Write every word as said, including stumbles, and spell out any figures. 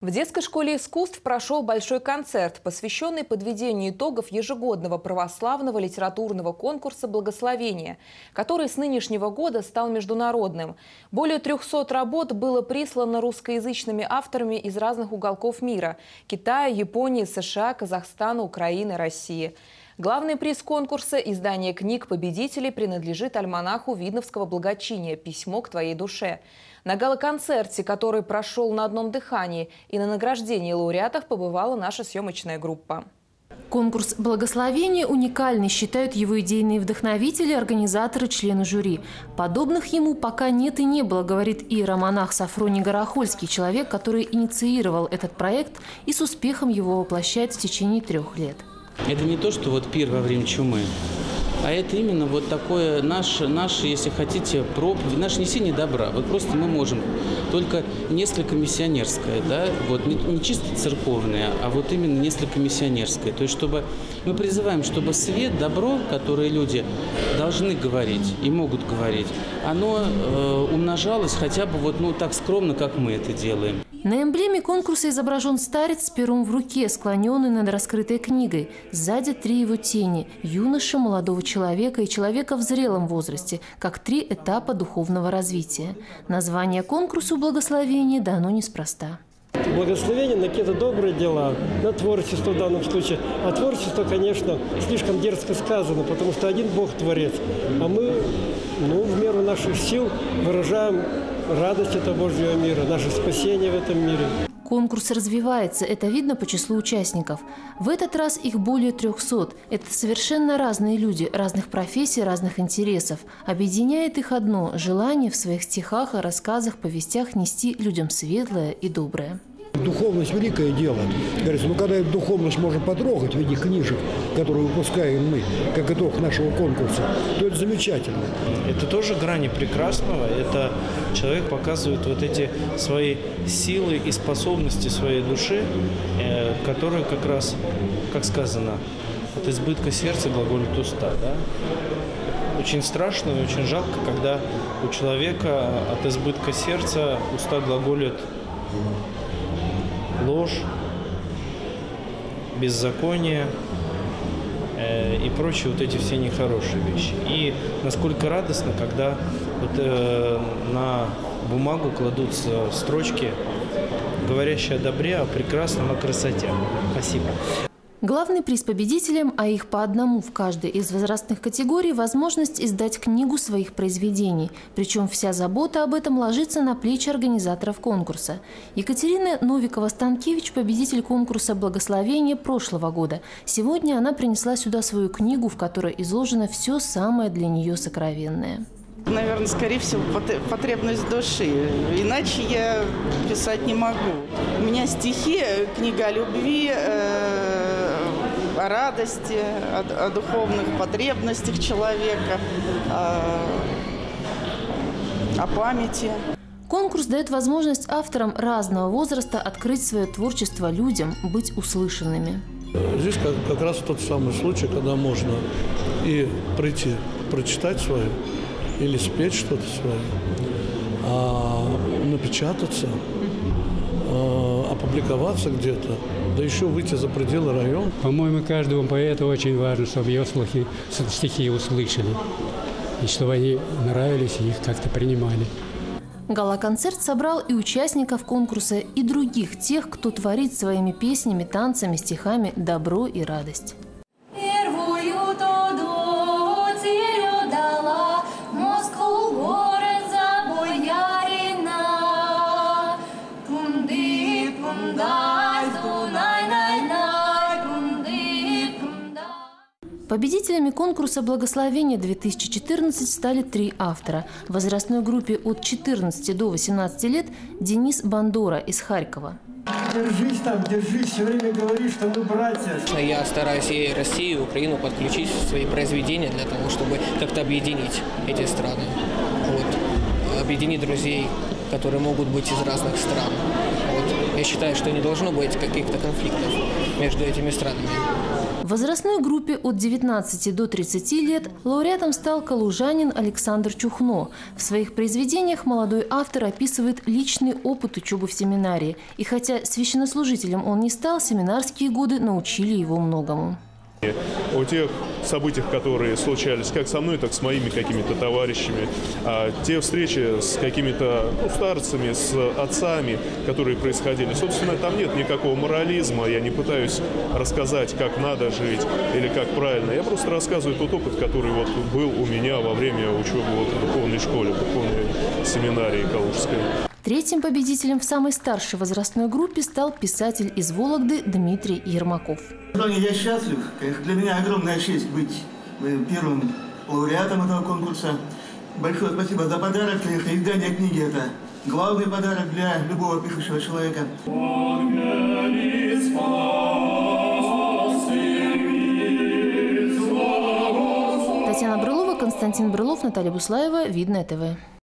В детской школе искусств прошел большой концерт, посвященный подведению итогов ежегодного православного литературного конкурса «Благословение», который с нынешнего года стал международным. Более трёхсот работ было прислано русскоязычными авторами из разных уголков мира – Китая, Японии, США, Казахстана, Украины, России. Главный приз конкурса – издание книг победителей принадлежит альманаху видновского благочиния «Письмо к твоей душе». На гала-концерте, который прошел на одном дыхании, и на награждении лауреатов побывала наша съемочная группа. Конкурс «Благословение» уникальный, считают его идейные вдохновители, организаторы, члены жюри. Подобных ему пока нет и не было, говорит иеромонах Сафроний Горохольский, человек, который инициировал этот проект и с успехом его воплощает в течение трех лет. Это не то, что вот пир во время чумы, а это именно вот такое наше, наше, если хотите, проповедь, наше несение добра. Вот просто мы можем, только несколько миссионерское, да, вот не, не чисто церковное, а вот именно несколько миссионерское. То есть, чтобы мы призываем, чтобы свет, добро, которое люди должны говорить и могут говорить, оно э, умножалось хотя бы вот ну так скромно, как мы это делаем. На эмблеме конкурса изображен старец с пером в руке, склоненный над раскрытой книгой. Сзади три его тени – юноша, молодого человека и человека в зрелом возрасте, как три этапа духовного развития. Название конкурсу «Благословение» дано неспроста. Благословение на какие-то добрые дела, на творчество в данном случае. А творчество, конечно, слишком дерзко сказано, потому что один Бог творец. А мы, ну, в меру наших сил выражаем радость этого Божьего мира, наше спасение в этом мире. Конкурс развивается, это видно по числу участников. В этот раз их более трехсот. Это совершенно разные люди, разных профессий, разных интересов. Объединяет их одно – желание в своих стихах, рассказах, повестях нести людям светлое и доброе. Духовность – великое дело. Говорится, ну когда эту духовность можно потрогать в виде книжек, которые выпускаем мы, как итог нашего конкурса, то это замечательно. Это тоже грани прекрасного. Это человек показывает вот эти свои силы и способности своей души, э, которые как раз, как сказано, от избытка сердца глаголят уста. Да? Очень страшно и очень жалко, когда у человека от избытка сердца уста глаголят ложь, беззаконие э, и прочие вот эти все нехорошие вещи. И насколько радостно, когда вот, э, на бумагу кладутся строчки, говорящие о добре, о прекрасном, о красоте. Спасибо. Главный приз победителям, а их по одному в каждой из возрастных категорий, возможность издать книгу своих произведений. Причем вся забота об этом ложится на плечи организаторов конкурса. Екатерина Новикова-Станкевич – победитель конкурса «Благословение» прошлого года. Сегодня она принесла сюда свою книгу, в которой изложено все самое для нее сокровенное. Наверное, скорее всего, потребность души. Иначе я писать не могу. У меня стихи, книга о любви, э, о радости, о, о духовных потребностях человека, о, о памяти. Конкурс дает возможность авторам разного возраста открыть свое творчество людям, быть услышанными. Здесь как, как раз тот самый случай, когда можно и прийти, прочитать свое, или спеть что-то свое, а, напечататься, а, опубликоваться где-то, да еще выйти за пределы района. По-моему, каждому поэту очень важно, чтобы его слухи, стихи услышали, и чтобы они нравились, и их как-то принимали. Гала-концерт собрал и участников конкурса, и других тех, кто творит своими песнями, танцами, стихами добро и радость. Победителями конкурса «Благословение-две тысячи четырнадцать» стали три автора. В возрастной группе от четырнадцати до восемнадцати лет Денис Бандора из Харькова. Держись там, держись, все время говори, что мы братья. Я стараюсь и Россию, и Украину подключить в свои произведения для того, чтобы как-то объединить эти страны. Вот. Объединить друзей, которые могут быть из разных стран. Вот. Я считаю, что не должно быть каких-то конфликтов между этими странами. В возрастной группе от девятнадцати до тридцати лет лауреатом стал калужанин Александр Чухно. В своих произведениях молодой автор описывает личный опыт учебы в семинарии. И хотя священнослужителем он не стал, семинарские годы научили его многому. О тех событиях, которые случались как со мной, так и с моими какими-то товарищами, а те встречи с какими-то ну, старцами, с отцами, которые происходили. Собственно, там нет никакого морализма, я не пытаюсь рассказать, как надо жить или как правильно. Я просто рассказываю тот опыт, который вот был у меня во время учебы вот в духовной школе, в духовной семинарии калужской. Третьим победителем в самой старшей возрастной группе стал писатель из Вологды Дмитрий Ермаков. Я счастлив. Для меня огромная честь быть первым лауреатом этого конкурса. Большое спасибо за подарок. Издание книги – это главный подарок для любого пишущего человека. Татьяна Брылова, Константин Брылов, Наталья Буслаева, Видное ТВ.